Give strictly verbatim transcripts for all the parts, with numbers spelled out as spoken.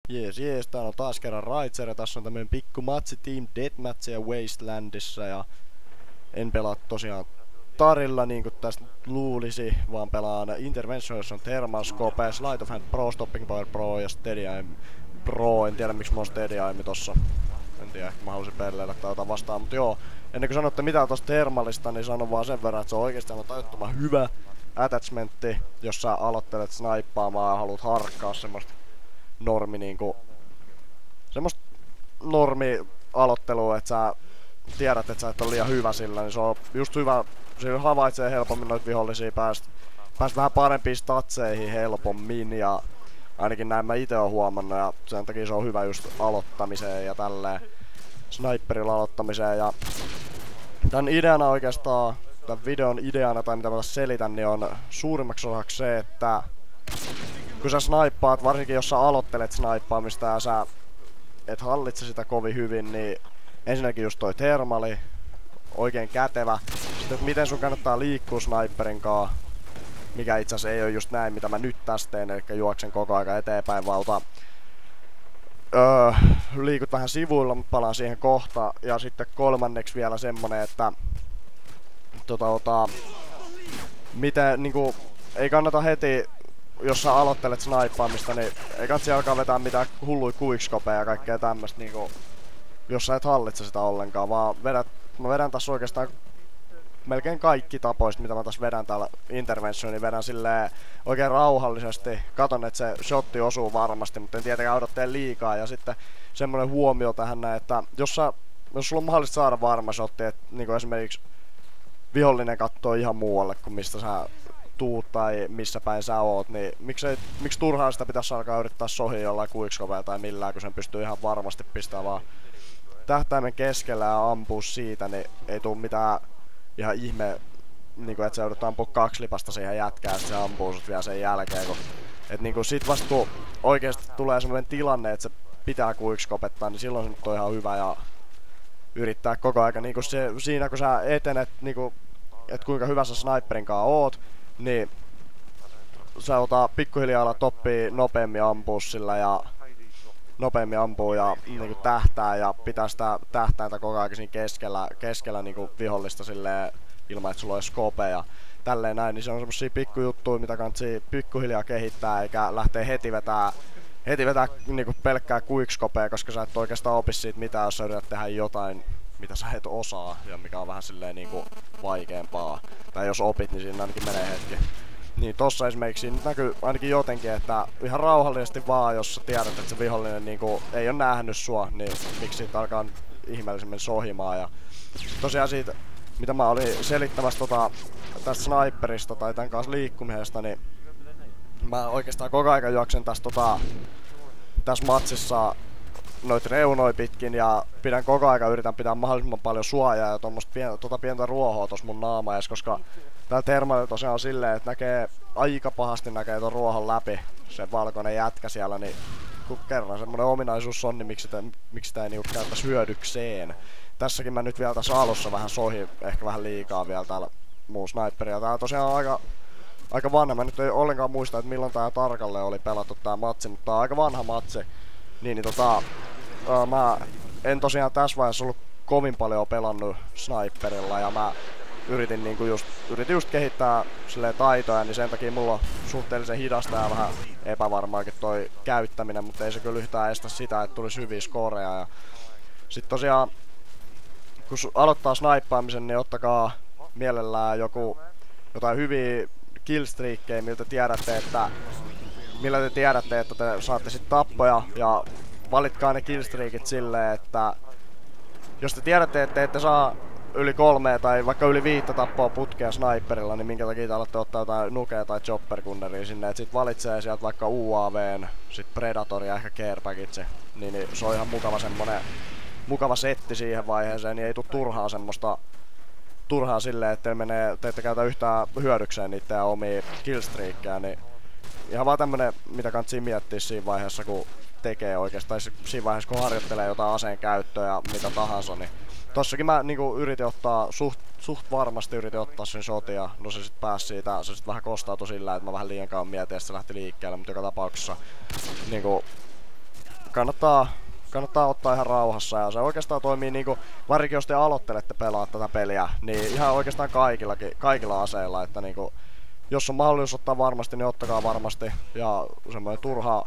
Jees, jees, täällä on taas kerran Raitser ja tässä on tämmönen pikku matsi Team Deathmatchia Wastelandissa ja en pelaa tosiaan tarilla niinku tästä luulisi, vaan pelaan Intervention, jossa on Thermal Scope, Sleight of Hand Pro, Stopping Power Pro ja Steady Aim Pro. En tiedä miksi mulla on Steady Aim tossa. En tiedä, ehkä mä halusin pelleillä tai jotain vastaan, mutta joo. Ennen kuin sanotte mitään tosta Thermalista, niin sanon vaan sen verran, että se on oikeesti aivan tajuttoman hyvä attachmentti, jos sä aloittelet snaippaamaan ja haluat harkkaa semmoista normi niinku semmoista normi aloittelua, että sä tiedät, että sä et ole liian hyvä sillä, niin se on just hyvä, sillä havaitsee helpommin noita vihollisia, pääst, pääst vähän parempiin statseihin helpommin ja ainakin näin mä ite oon huomannut ja sen takia se on hyvä just aloittamiseen ja tälleen sniperilla aloittamiseen ja tän ideana oikeastaan, tän videon ideana tai mitä mä tässä selitän, niin on suurimmaksi osaksi se, että kun sä snaippaat, varsinkin jos sä aloittelet snaippaamista ja sä et hallitse sitä kovin hyvin, niin ensinnäkin just toi thermali, oikein kätevä. Sitten että miten sun kannattaa liikkua sniperin kaa, mikä itse asiassa ei ole just näin, mitä mä nyt tästä teen, eli juoksen koko aika eteenpäin valta. Öö, liikut vähän sivuilla, mutta palaan siihen kohta. Ja sitten kolmanneksi vielä semmonen, että tota, ota, miten niinku, ei kannata heti, jos sä aloittelet snaippaamista, niin ei katsi alkaa vetää mitään hullui quickskopeja ja kaikkea tämmöstä niinku, jos sä et hallitse sitä ollenkaan, vaan vedät, mä vedän tässä oikeastaan melkein kaikki tapoista, mitä mä tässä vedän täällä Intervention, niin vedän silleen oikein rauhallisesti. Katon, että se shotti osuu varmasti, mutta en tietenkään odottele liikaa. Ja sitten semmonen huomio tähän näin, että jos, sä, jos sulla on mahdollista saada varma shotti, että niin esimerkiksi vihollinen kattoo ihan muualle kuin mistä sä tuut tai missä päin sä oot, niin miksei, miksi turhaan sitä pitäisi alkaa yrittää sohia jollain quickskopella tai millään, kun sen pystyy ihan varmasti pistämään vaan tähtäimen keskellä ja ampuu siitä, niin ei tuu mitään ihan ihme, niinku että se joudut ampua kaksi lipasta siihen jätkään ja se ampuu sut vielä sen jälkeen, kun et niinku sit vasta kun oikeesti tulee semmonen tilanne, että se pitää quickskopettaa, niin silloin se nyt on ihan hyvä ja yrittää koko aika niinku se, siinä kun sä etenet niinku, et kuinka hyvä sä sniperin kaa oot, niin sä ota pikkuhiljaa alat oppii nopeammin ampuu sillä ja nopeammin ampuu ja niinku tähtää ja pitää sitä tähtäintä koko ajan siinä keskellä, keskellä niinku vihollista silleen ilman, että sulla olisi scope ja tälleen näin, niin se on semmosia pikkujuttuja, mitä kannattaa pikkuhiljaa kehittää eikä lähtee heti vetää heti vetää niinku pelkkää quickskopea, koska sä et oikeastaan opi siitä mitään, jos sä yrität tehdä jotain, mitä sä et osaa ja mikä on vähän silleen niinku vaikeampaa. Tai jos opit, niin siinä ainakin menee hetki. Niin tossa esimerkiksi siinä näkyy ainakin jotenkin, että ihan rauhallisesti vaan, jos sä tiedät, että se vihollinen niinku ei ole nähnyt sua, niin miksi siitä alkaa ihmeellisemmin sohimaan. Ja tosiaan siitä, mitä mä olin selittämässä tota, tästä sniperista tai tän kanssa liikkumisesta, niin mä oikeastaan koko ajan juoksen tässä tota, tässä matsissa noit reunoi pitkin ja pidän koko ajan, yritän pitää mahdollisimman paljon suojaa ja tommoista pientä, tota pientä ruohoa tossa mun naamaes, koska täällä thermalilla tosiaan on silleen, että näkee aika pahasti näkee ton ruohon läpi se valkoinen jätkä siellä, niin kun kerran semmonen ominaisuus on, niin miksi sitä, miksi sitä ei niinku käyttäisi hyödykseen. Tässäkin mä nyt vielä tässä alussa vähän sohi, ehkä vähän liikaa vielä täällä muu sniperia. Tää on tosiaan aika, aika vanha, mä nyt ei ollenkaan muista, että milloin tää tarkalleen oli pelattu tää matsi, mutta tää on aika vanha matsi. Niin, niin tota, ää, mä en tosiaan tässä vaiheessa ollut kovin paljon pelannut sniperilla ja mä yritin niinku just, yritin just kehittää silleen taitoja, niin sen takia mulla on suhteellisen hidasta ja vähän epävarmaakin toi käyttäminen, mutta ei se kyllä yhtään estä sitä, että tulisi hyviä skoreja. Ja sit tosiaan, kun aloittaa snaippaamisen, niin ottakaa mielellään joku, jotain hyviä killstreakkejä, miltä tiedätte, että millä te tiedätte, että te saatte sit tappoja ja valitkaa ne killstreakit silleen, että jos te tiedätte, että te ette saa yli kolmea tai vaikka yli viittä tappoa putkea sniperilla, niin minkä takia te alatte ottaa jotain nukea tai chopperkunneria sinne, et sit valitsee sieltä vaikka U A V:n, sit Predator ja ehkä Care Package, niin, niin se on ihan mukava semmonen mukava setti siihen vaiheeseen, niin ei tuu turhaa semmoista turhaa silleen, että te, menee, te ette käytä yhtään hyödykseen niitä omia killstreakkejä, niin ihan vaan tämmönen, mitä kannattaa miettiä siinä vaiheessa, kun tekee oikeastaan, siinä vaiheessa, kun harjoittelee jotain aseen käyttöä ja mitä tahansa, niin tossakin mä niinku yritin ottaa, suht, suht varmasti yritin ottaa sen shotin ja no se sit pääsi siitä, se sit vähän kostautui sillä, että mä vähän liian kauan mietin ja se lähti liikkeelle, mutta joka tapauksessa niinku kannattaa, kannattaa ottaa ihan rauhassa ja se oikeastaan toimii niinku, varsinkin jos te aloittelette pelaa tätä peliä, niin ihan oikeastaan kaikillakin, kaikilla aseilla, että niinku, jos on mahdollisuus ottaa varmasti, niin ottakaa varmasti ja semmoinen turha,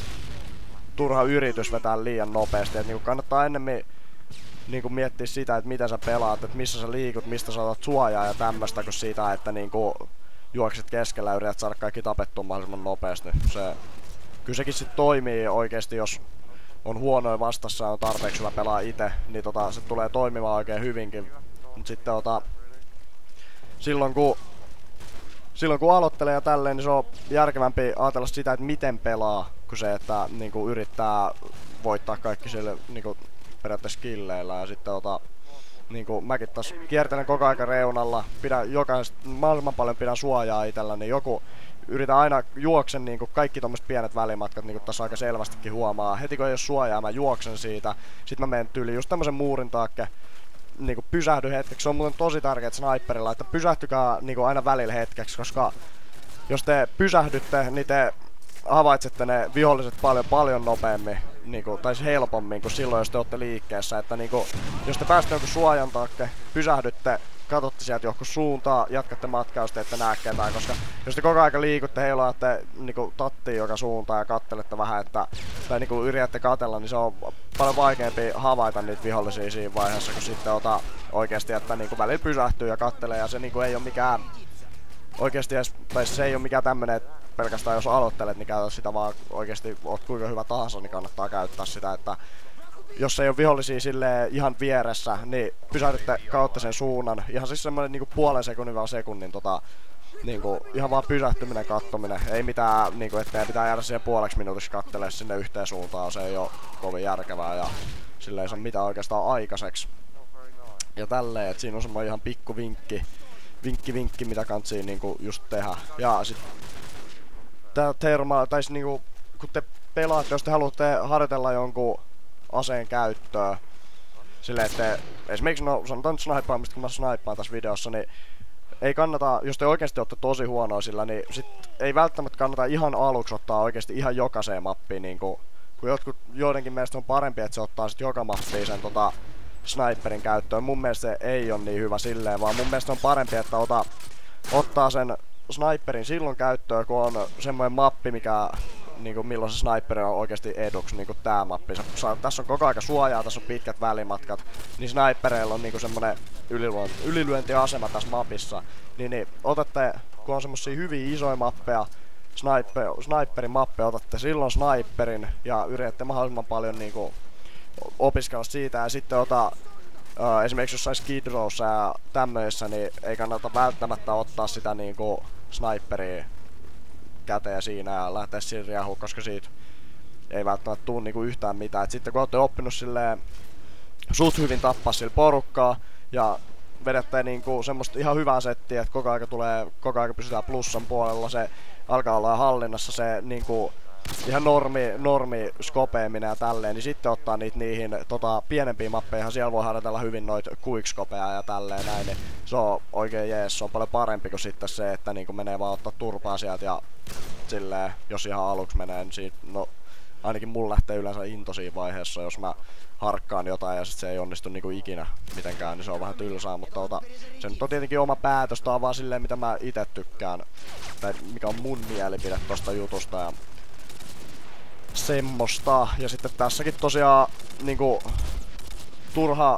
turha yritys vetää liian nopeasti, että niinku kannattaa ennemmin niinku miettiä sitä, että miten sä pelaat, että missä sä liikut, mistä sä otat suojaa ja tämmöstä, kun siitä, että niinku juokset keskellä ja yrität saada kaikki tapettua mahdollisimman nopeasti. Se, kyllä sekin sit toimii oikeesti, jos on huonoja vastassa ja on tarpeeksi hyvä pelaa itse, niin tota, se tulee toimimaan oikein hyvinkin. Mut sitten tota, silloin kun silloin kun aloittelee ja tälleen, niin se on järkevämpi ajatella sitä, että miten pelaa, kuin se, että niinku yrittää voittaa kaikki sille niinku periaatteessa skilleillä ja sitten tota, niinku mäkin taas kiertelen koko aika reunalla, pidän jokaisesta mahdollisimman paljon pidän suojaa itellä, niin joku yritän aina juoksen niinku kaikki tommoset pienet välimatkat, niinku tässä aika selvästikin huomaa. Heti kun ei oo suojaa, mä juoksen siitä, sit mä menen tyyliin just tämmösen muurin taakke, niinku pysähdy hetkeksi. Se on muuten tosi tärkeet sniperilla, että pysähtykää niinku aina välillä hetkeksi, koska jos te pysähdytte, niin te havaitsette ne viholliset paljon paljon nopeammin, niinku, tai helpommin kuin silloin, jos te olette liikkeessä. Että niinku, jos te pääsette jonkun suojan takke, pysähdytte, katsotte sieltä johonkin suuntaan, jatkatte matkaa, jos te ette näe ketään, koska jos te koko aika liikutte, heilaatte niinku tattiin joka suuntaan ja kattelette vähän, että, tai niinku yritätte katella, niin se on paljon vaikeampi havaita niitä vihollisia siinä vaiheessa, kun sitten ota oikeesti, että niinku välillä pysähtyy ja kattelee, ja se niinku ei oo mikään oikeesti edes, tai se ei oo mikään tämmönen, että pelkästään jos aloittelet, niin käytä sitä, vaan oikeesti oot kuinka hyvä tahansa, niin kannattaa käyttää sitä, että jos ei ole vihollisia silleen ihan vieressä, niin pysähdytte kautta sen suunnan. Ihan siis semmonen niinku puolen sekunnin vai sekunnin tota, niinku, ihan vaan pysähtyminen, kattominen. Ei mitään, niinku, ettei pitää jäädä siihen puoleksi minuutiksi kattelemaan sinne yhteen suuntaan. Se ei oo kovin järkevää ja sille ei saa mitään oikeastaan aikaiseksi. Ja tälleen, että siinä on semmoinen ihan pikku vinkki, vinkki, vinkki mitä kantsii niinku just tehdä. Ja sit tää Thermal, tai niinku, kun te pelaatte, jos te haluatte harjoitella jonkun aseen käyttöä silleen, että esimerkiksi no sanotaan nyt snipaamista, kun mä snipaan tässä videossa, niin ei kannata, jos te oikeesti ootte tosi huonoa sillä, niin sit ei välttämättä kannata ihan aluksi ottaa oikeesti ihan jokaiseen mappiin, niin kun, kun jotkut, joidenkin mielestä on parempi, että se ottaa sit joka mappiin sen tota sniperin käyttöön. Mun mielestä se ei on niin hyvä silleen, vaan mun mielestä on parempi, että ota, ottaa sen sniperin silloin käyttöön, kun on semmoinen mappi, mikä niinku milloin se sniperi on oikeesti eduksi, niinku tää mappi. Sa tässä on koko aika suojaa, tässä on pitkät välimatkat, niin snipereilla on niinku semmonen ylilyönti, ylilyöntiasema tässä mapissa. Niin, niin otatte, kun on semmosia hyvin isoja mappeja, sniper, sniperin mappeja, otatte silloin sniperin ja yritätte mahdollisimman paljon niinku opiskella siitä ja sitten ota Uh, esimerkiksi jossain Skid Rowssa ja tämmöissä, niin ei kannata välttämättä ottaa sitä niinku sniperia käteen siinä ja lähteä siinä riehuun, koska siitä ei välttämättä tuu niinku yhtään mitään. Et sitten kun olette oppinut silleen suht hyvin tappaa sillä porukkaa ja vedette niinku semmoista ihan hyvää settiä, että koko aika tulee, koko aika pysytään plussan puolella, se alkaa olla hallinnassa se niinku ihan normi, normi skopeaminen ja tälleen, niin sitten ottaa niitä niihin tota, pienempiin mappeihin, siellä voi harjoitella hyvin noita quickskopeja ja tälleen näin, niin se on oikein jees, se on paljon parempi kuin sitten se, että niinku menee vaan ottaa turpaa sieltä ja silleen, jos ihan aluksi menee, niin siitä, no ainakin mulla lähtee yleensä into siinä vaiheessa, jos mä harkkaan jotain ja sit se ei onnistu niinku ikinä mitenkään, niin se on vähän tylsää, mutta tota, se nyt on tietenkin oma päätös, tää on vaan silleen mitä mä ite tykkään, tai mikä on mun mielipide tosta jutusta ja semmosta. Ja sitten tässäkin tosiaan niinku turha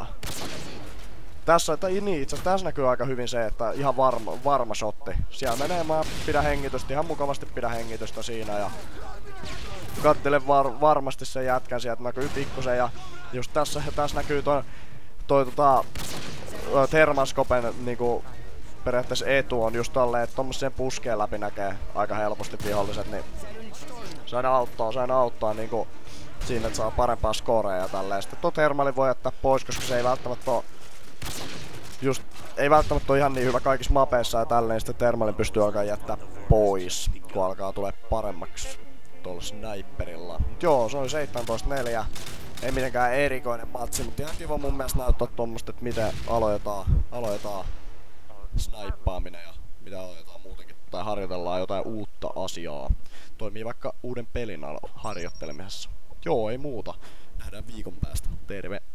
tässä, tai niin itse asiassa tässä näkyy aika hyvin se, että ihan varma, varma shotti. Siellä menee, mä pidän hengitystä, ihan mukavasti pidän hengitystä siinä ja kattelen var, varmasti sen jätkän sieltä näkyy pikkusen ja just tässä, tässä näkyy toi, toi tota Thermalscopen niinku periaatteessa etu on just tolleen, että tommosien puskeen läpi näkee aika helposti viholliset, niin se aina auttaa, se aina auttaa niinku siinä, että saa parempaa scorea ja tälleen. Sitten tuo Thermalin voi jättää pois, koska se ei välttämättä oo just, ei välttämättä ole ihan niin hyvä kaikissa mapeissa ja tälleen. Sitten Thermalin pystyy alkaa jättää pois, kun alkaa tulee paremmaksi tuolla sniperilla. Mut joo, se oli seitsemäntoista neljä. Ei mitenkään erikoinen matsi, mutta ihan kiva mun mielestä näyttää tuommoista, että miten aloitetaan, aloitetaan snaippaaminen ja mitä aloitetaan muutenkin. Tai harjoitellaan jotain uutta asiaa. Toimii vaikka uuden pelin harjoittelemisessa. joo, ei muuta. Nähdään viikon päästä. Terve!